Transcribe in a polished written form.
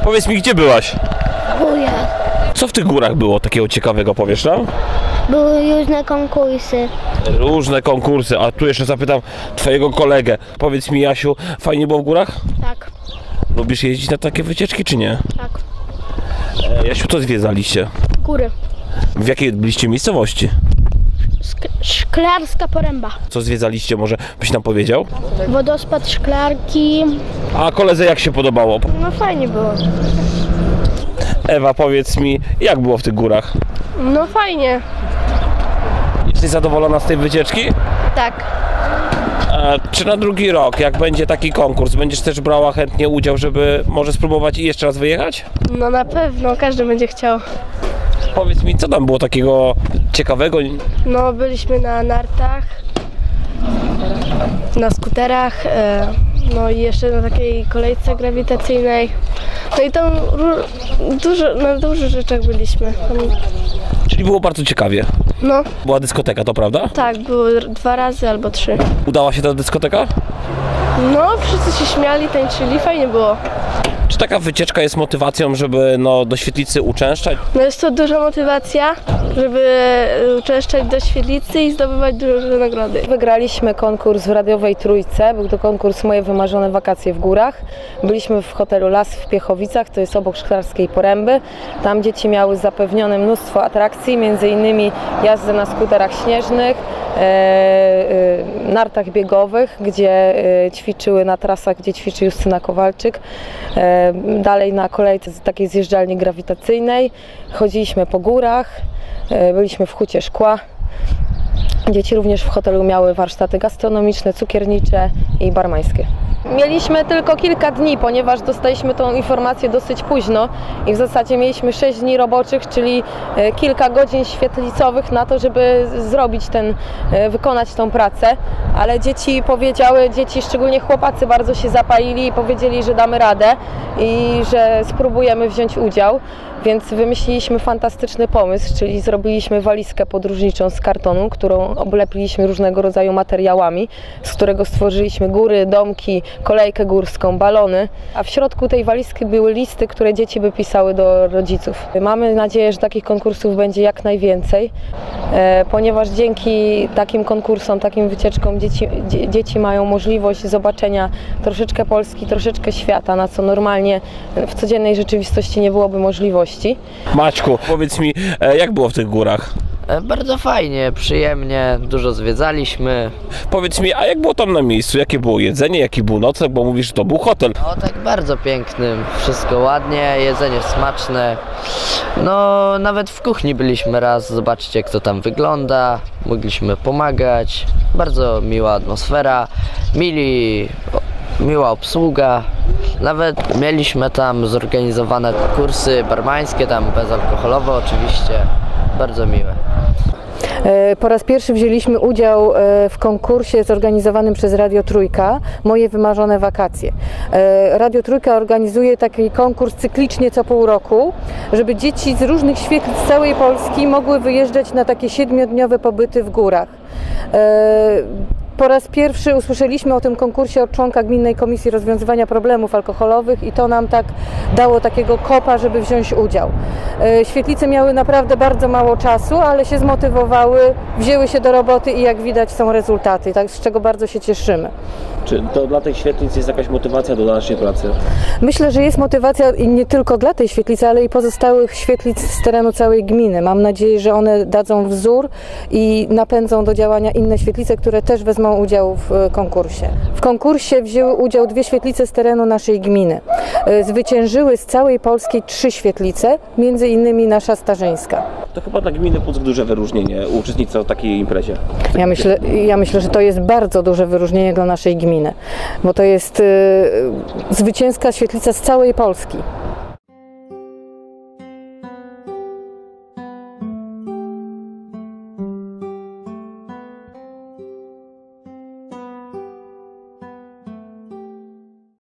Powiedz mi, gdzie byłaś? W górach. Co w tych górach było takiego ciekawego, powiesz nam? Były różne konkursy. Różne konkursy, a tu jeszcze zapytam twojego kolegę. Powiedz mi, Jasiu, fajnie było w górach? Tak, Lubisz jeździć na takie wycieczki, czy nie? tak. Jasiu, co zwiedzaliście? Góry. W jakiej byliście miejscowości? Szklarska Poręba. Co zwiedzaliście, może byś nam powiedział? Wodospad Szklarki. A koledze jak się podobało? No fajnie było. Ewa, powiedz mi, jak było w tych górach? No fajnie. Jesteś zadowolona z tej wycieczki? Tak. Czy na drugi rok, jak będzie taki konkurs, będziesz też brała chętnie udział, żeby może spróbować i jeszcze raz wyjechać? No na pewno, każdy będzie chciał. Powiedz mi, co tam było takiego ciekawego? No byliśmy na nartach, na skuterach, no i jeszcze na takiej kolejce grawitacyjnej. No i tam na dużych rzeczach byliśmy. Czyli było bardzo ciekawie. No Była dyskoteka, to prawda? tak, były 2 razy albo 3. Udała się ta dyskoteka? No wszyscy się śmiali, tańczyli, fajnie było. Czy taka wycieczka jest motywacją, żeby do świetlicy uczęszczać? No jest to duża motywacja, żeby uczęszczać do świetlicy i zdobywać duże nagrody. Wygraliśmy konkurs w Radiowej Trójce, był to konkurs Moje wymarzone wakacje w górach. Byliśmy w hotelu Las w Piechowicach, to jest obok Szklarskiej Poręby. Tam dzieci miały zapewnione mnóstwo atrakcji, m.in. jazdę na skuterach śnieżnych, nartach biegowych, gdzie ćwiczyły na trasach, gdzie ćwiczy Justyna Kowalczyk. Dalej na kolejce takiej zjeżdżalni grawitacyjnej. Chodziliśmy po górach, byliśmy w Hucie Szkła. Dzieci również w hotelu miały warsztaty gastronomiczne, cukiernicze i barmańskie. Mieliśmy tylko kilka dni, ponieważ dostaliśmy tą informację dosyć późno i w zasadzie mieliśmy 6 dni roboczych, czyli kilka godzin świetlicowych na to, żeby wykonać tą pracę, ale dzieci powiedziały, szczególnie chłopacy bardzo się zapalili i powiedzieli, że damy radę i że spróbujemy wziąć udział. Więc wymyśliliśmy fantastyczny pomysł, czyli zrobiliśmy walizkę podróżniczą z kartonu, którą oblepiliśmy różnego rodzaju materiałami, z którego stworzyliśmy góry, domki, kolejkę górską, balony, a w środku tej walizki były listy, które dzieci by pisały do rodziców. Mamy nadzieję, że takich konkursów będzie jak najwięcej, ponieważ dzięki takim konkursom, takim wycieczkom dzieci mają możliwość zobaczenia troszeczkę Polski, troszeczkę świata, na co normalnie w codziennej rzeczywistości nie byłoby możliwości. Maćku, powiedz mi, jak było w tych górach? Bardzo fajnie, przyjemnie, dużo zwiedzaliśmy. Powiedz mi, a jak było tam na miejscu? Jakie było jedzenie, jaki był nocleg? Bo mówisz, że to był hotel. No tak bardzo pięknym, wszystko ładnie, jedzenie smaczne. No nawet w kuchni byliśmy raz, zobaczcie jak to tam wygląda, mogliśmy pomagać. Bardzo miła atmosfera, miła obsługa. Nawet mieliśmy tam zorganizowane kursy barmańskie, tam bezalkoholowe oczywiście, bardzo miłe. Po raz pierwszy wzięliśmy udział w konkursie zorganizowanym przez Radio Trójka Moje wymarzone wakacje. Radio Trójka organizuje taki konkurs cyklicznie co pół roku, żeby dzieci z różnych świetlic z całej Polski mogły wyjeżdżać na takie 7-dniowe pobyty w górach. Po raz pierwszy usłyszeliśmy o tym konkursie od członka Gminnej Komisji Rozwiązywania Problemów Alkoholowych i to nam tak dało takiego kopa, żeby wziąć udział. Świetlice miały naprawdę bardzo mało czasu, ale się zmotywowały, wzięły się do roboty i jak widać są rezultaty, tak, z czego bardzo się cieszymy. Czy to dla tych świetlic jest jakaś motywacja do dalszej pracy? Myślę, że jest motywacja i nie tylko dla tej świetlicy, ale i pozostałych świetlic z terenu całej gminy. Mam nadzieję, że one dadzą wzór i napędzą do działania inne świetlice, które też wezmą udział w konkursie. W konkursie wzięły udział 2 świetlice z terenu naszej gminy. Zwyciężyły z całej Polski 3 świetlice, między innymi nasza Starzyńska. To chyba dla gminy Puck duże wyróżnienie uczestnictwa w takiej imprezie. Ja myślę, że to jest bardzo duże wyróżnienie dla naszej gminy, bo to jest zwycięska świetlica z całej Polski.